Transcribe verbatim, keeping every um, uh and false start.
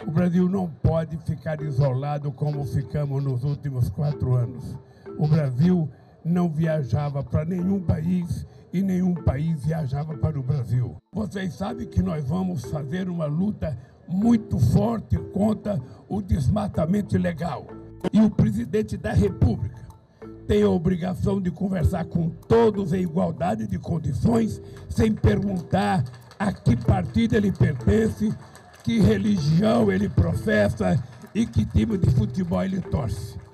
O Brasil não pode ficar isolado como ficamos nos últimos quatro anos. O Brasil não viajava para nenhum país e nenhum país viajava para o Brasil. Vocês sabem que nós vamos fazer uma luta muito forte contra o desmatamento ilegal. E o presidente da República tem a obrigação de conversar com todos em igualdade de condições, sem perguntar a que partido ele pertence, que religião ele professa e que time de futebol ele torce.